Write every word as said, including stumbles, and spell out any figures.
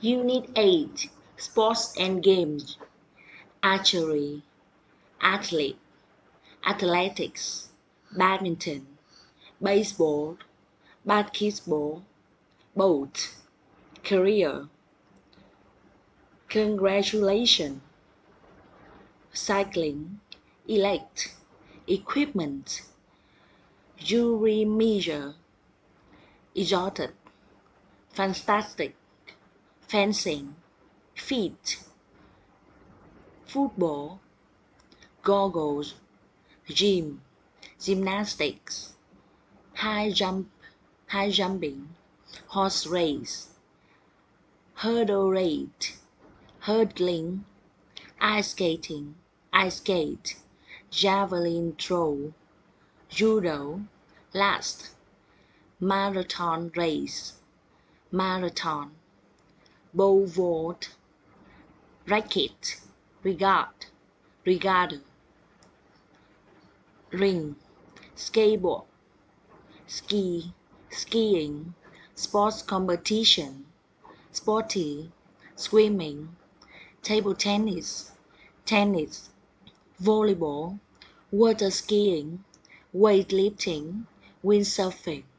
Unit eight Sports and Games Archery, Athlete, Athletics, Badminton, Baseball, Basketball, Boat, Career, Congratulation, Cycling, Elect, Equipment, Jury Measure, Exotic, Fantastic, Fencing, Feet, Football, Goggles, Gym, Gymnastics, High jump, high jumping, Horse race, Hurdle rate, Hurdling, Ice skating, Ice skate, Javelin throw, Judo, Last, Marathon race, Marathon, Pole vault, Racket, Regard, Regatta, Ring, Skateboard, Ski, Skiing, Sports competition, Sporty, Swimming, Table tennis, Tennis, Volleyball, Water skiing, Weightlifting, Windsurfing.